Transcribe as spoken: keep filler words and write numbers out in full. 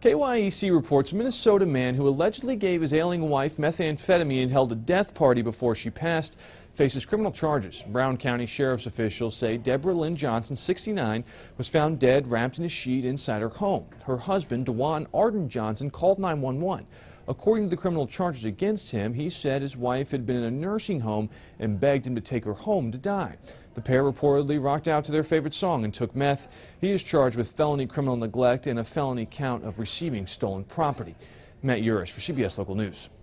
K Y E C reports a Minnesota man who allegedly gave his ailing wife methamphetamine and held a death party before she passed faces criminal charges. Brown County Sheriff's officials say Deborah Lynn Johnson, sixty-nine, was found dead wrapped in a sheet inside her home. Her husband, Dewan Arden Johnson, called nine one one. According to the criminal charges against him, he said his wife had been in a nursing home and begged him to take her home to die. The pair reportedly rocked out to their favorite song and took meth. He is charged with felony criminal neglect and a felony count of receiving stolen property. Matt Yurus for C B S Local News.